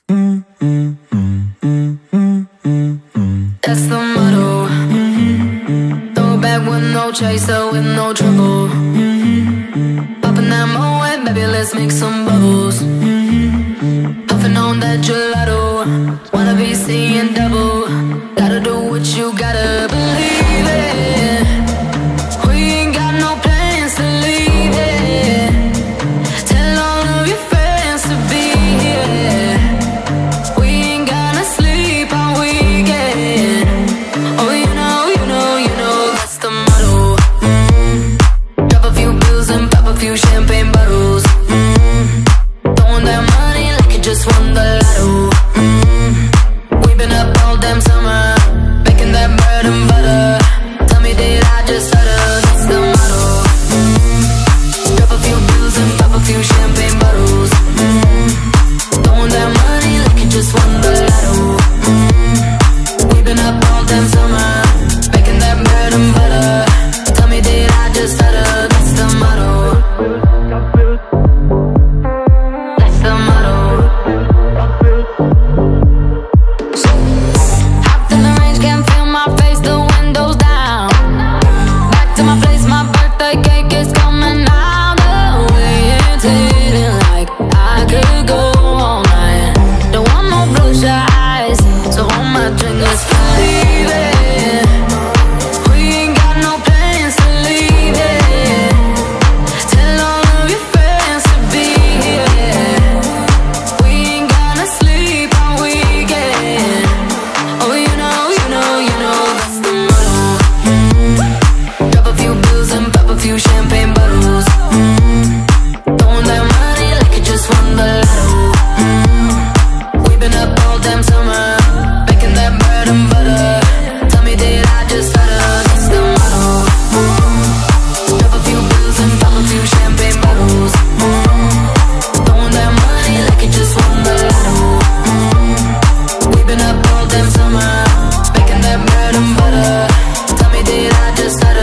That's the motto. Throw it back with no chaser, with no trouble. Popping that Moet, baby, let's make some bubbles. Puffing on that gelato, wanna be seeing double. Gotta do what you gotta believe it. We ain't got no plans to leave it. Tell all of your friends to be here. We ain't gonna sleep all weekend. Oh, you know, that's the motto. Drop a few bills and pop a few champagne bottles. Throwing that money like you just won the lotto. We've been up all damn summer, making that bread and butter. Tell me, did I just stutter? That's the motto. Drop a few bills and pop a few champagne bottles. Throwing that money like you just won the lotto. We've been up all damn summer, making that bread and butter. Tell me, did I just stutter? That's the motto. That's the motto. Hopped in the range, can't feel my face, the windows down. Back to my place, my birthday cake is coming out. The way it's hitting, like I could go all night. Don't want no bloodshot eyes, so hold my drink, let's leave it. We ain't got no plans to leave it. Tell all of your friends to be here. We ain't gonna sleep all weekend. Oh, you know, that's the motto. Drop a few bills and pop a few champagne bottles. Throwing that money like you just won the lotto. We've been up all damn summer, making that bread and butter. Tell me, did I just stutter? That's the motto. Drop a few bills and pop a few champagne bottles. Throwing that money like you just won the lotto. We've been up all damn summer, making that bread and butter. Tell me, did I just stutter?